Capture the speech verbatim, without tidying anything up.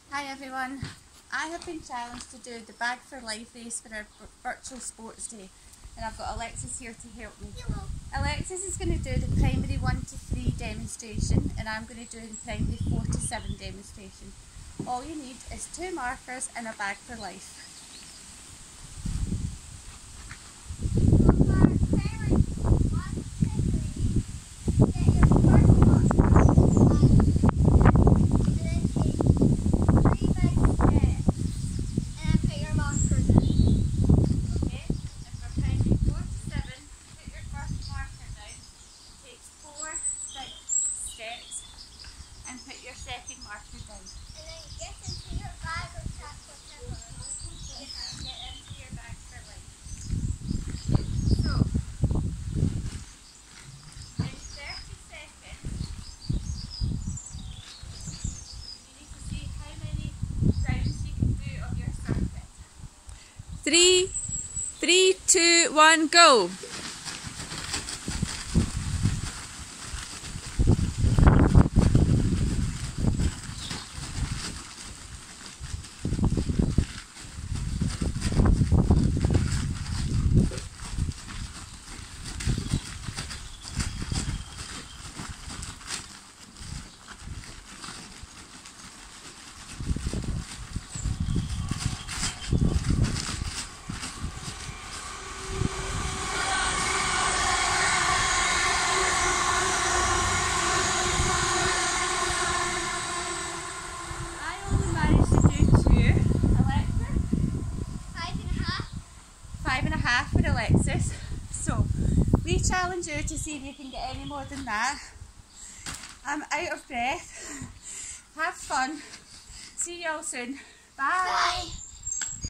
Hi everyone, I have been challenged to do the Bag for Life race for our virtual sports day, and I've got Alexis here to help me. Hello. Alexis is going to do the primary one to three demonstration, and I'm going to do the primary four to seven demonstration. All you need is two markers and a Bag for Life. And put your second marker down. And then get into your bag or check whatever. Get into your Bag for Life. So, in thirty seconds, you need to see how many rounds you can do of your circuit. Three, three, two, one, go. Five and a half for Alexis. So we challenge you to see if you can get any more than that. I'm out of breath. Have fun. See you all soon. Bye.